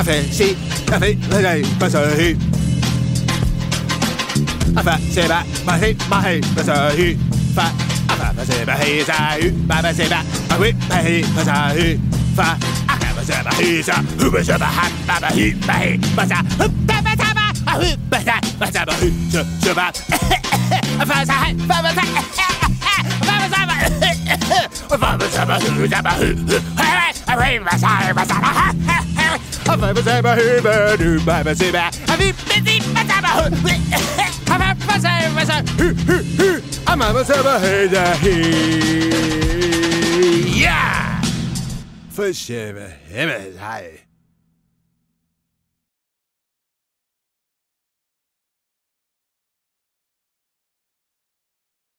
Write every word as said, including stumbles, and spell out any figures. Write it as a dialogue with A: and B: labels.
A: fait si, ça fait les pas ça hu. Enfin, c'est ba, ma hé, ma hé, pas ça hu. Fa, enfin, c'est ba hé, ça hu. Ba, ba, c'est ba, ah oui, ba hé, pas ça hu. Fa, ah, ba, c'est ba hé, ça. Hu, ba, c'est ba ha, ba, ba hé, ba hé, pas ça. Hu, ba, ba, ça ba, ah hu, ba, ça, ba, ça, ba hu, je, je ba. Enfin, ça, ba, ba, ça. Ba, ba, ça ba. Enfin, ba, ça ba hu, ça ba hu. Ah oui, ba, ça, ba, ça, ba ha. Enfin, ba, ça ba hu, ba, du, ba, ba, c'est ba. Ah oui, ba, si, ba, ça ba hu. Enfin, ba, ça, ba, ça. Hu, hu, hu. Ah, ba, ça ba hu, da, hi. Ja! For sjæve himmel, hej.